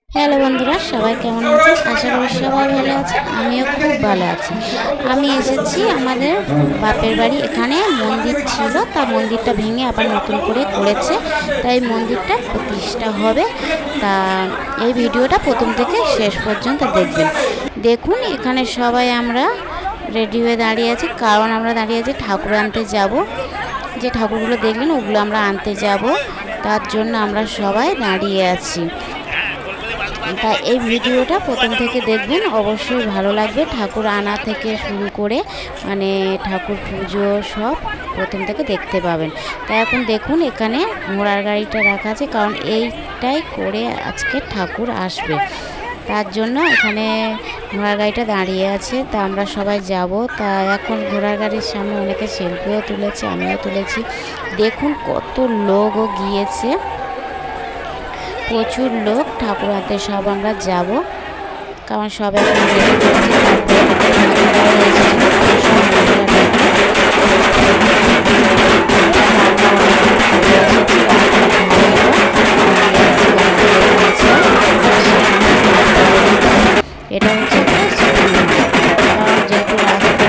Hello বন্ধুরা, সবাই কেমন আছেন? আশা করি সবাই ভালো আছে। আমিও খুব ভালো আছি। আমি এসেছি আমাদের বাপের বাড়ি। এখানে মন্দির ছিল, তা মন্দিরটা ভেঙে আবার নতুন করে করেছে, তাই মন্দিরটা প্রতিষ্ঠা হবে। তা এই ভিডিওটা প্রথম থেকে শেষ পর্যন্ত দেখুন। এখানে সবাই আমরা রেডি হয়ে দাঁড়িয়ে আছি, কারণ আমরা দাঁড়িয়ে আছি ঠাকুর আনতে যাব। যে ঠাকুরগুলো দেখলেন ওগুলো আমরা আনতে যাব, তার জন্য আমরা সবাই দাঁড়িয়ে আছি। তা এই ভিডিওটা প্রথম থেকে দেখবেন, অবশ্যই ভালো লাগবে। ঠাকুর আনা থেকে শুরু করে মানে ঠাকুর পুজো সব প্রথম থেকে দেখতে পাবেন। তা এখন দেখুন এখানে ঘোড়ার গাড়িটা রাখা আছে, কারণ এইটাই করে আজকে ঠাকুর আসবে, তার জন্য এখানে ঘোড়ার গাড়িটা দাঁড়িয়ে আছে। তা আমরা সবাই যাব। তা এখন ঘোড়ার গাড়ির সামনে অনেকে সেলফিও তুলেছে, আমিও তুলেছি। দেখুন কত লোকও গিয়েছে, প্রচুর লোক। ঠাকুর আনতে সব আমরা যাব, কারণ সব এখন এটা হচ্ছে যেহেতু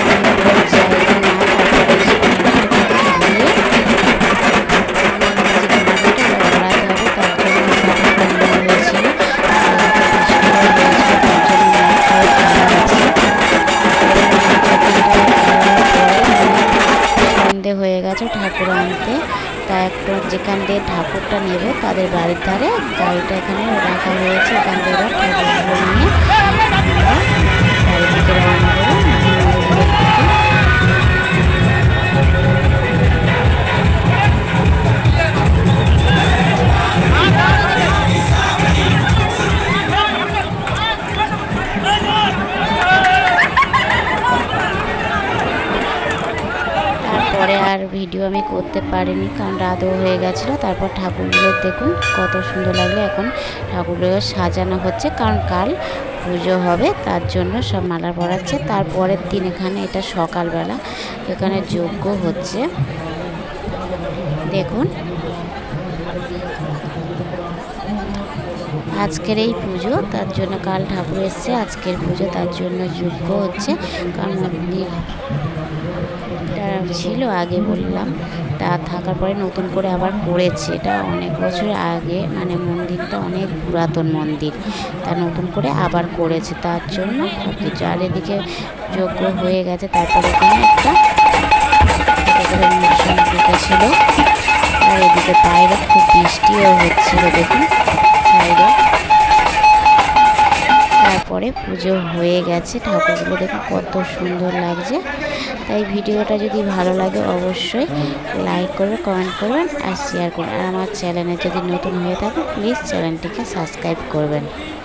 হয়ে গেছে ঠাকুর আনতে। তাই একটু যেখান দিয়ে ঠাকুরটা নেব তাদের বাড়ির ধারে গাড়িটা এখানে রাখা হয়েছে। এখান থেকে ঠাকুরগুলো নিয়ে বাড়ির দিকে রওনা দেবো। পরে আর ভিডিও আমি করতে পারিনি, কারণ রাতও হয়ে গেছিলো। তারপর ঠাকুরগুলো দেখুন কত সুন্দর লাগলো। এখন ঠাকুরগুলো সাজানো হচ্ছে, কারণ কাল পুজো হবে, তার জন্য সব মালা পরাচ্ছে। তারপরের দিন এখানে এটা সকালবেলা এখানে যজ্ঞ হচ্ছে, দেখুন। আজকের এই পুজো, তার জন্য কাল ঠাকুর এসছে, আজকের পুজো, তার জন্য যজ্ঞ হচ্ছে। কারণ মন্দির ছিল আগে বললাম, তা থাকার পরে নতুন করে আবার করেছে। এটা অনেক বছর আগে, মানে মন্দিরটা অনেক পুরাতন মন্দির, তা নতুন করে আবার করেছে, তার জন্য সব কিছু। আর এদিকে যজ্ঞ হয়ে গেছে। তারপর এখানে একটা অনুষ্ঠান ঢুকেছিল। আর এদিকে বাইরে খুব বৃষ্টিও হচ্ছিল, দেখুন বাইরে। তারপরে পুজো হয়ে গেছে, ঠাকুরগুলো দেখুন কত সুন্দর লাগছে। তাই ভিডিওটা যদি ভালো লাগে অবশ্যই লাইক করবেন, কমেন্ট করবেন আর শেয়ার করবেন। আর আমার চ্যানেলে যদি নতুন হয়ে থাকে প্লিজ চ্যানেলটিকে সাবস্ক্রাইব করবেন।